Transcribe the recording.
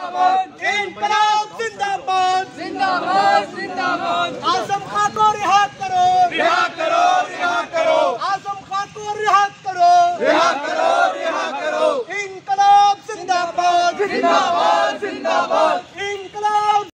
इंकलाब जिंदाबाद जिंदाबाद जिंदाबाद। आजम खान को रिहा करो रिहा करो रिहा करो। आजम खान को रिहा करो रिहा करो रिहा करो। इंकलाब जिंदाबाद जिंदाबाद जिंदाबाद।